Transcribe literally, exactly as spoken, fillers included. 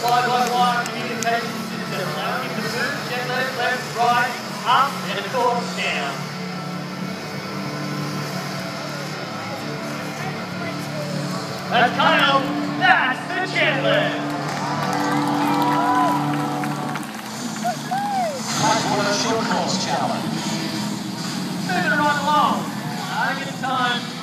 slide by wire communication system, allowing you to move jet left, left, right, up, and of course down. That's Kyle, that's the jet left. Blackwater Short Course Challenge. Moving right along. I get time.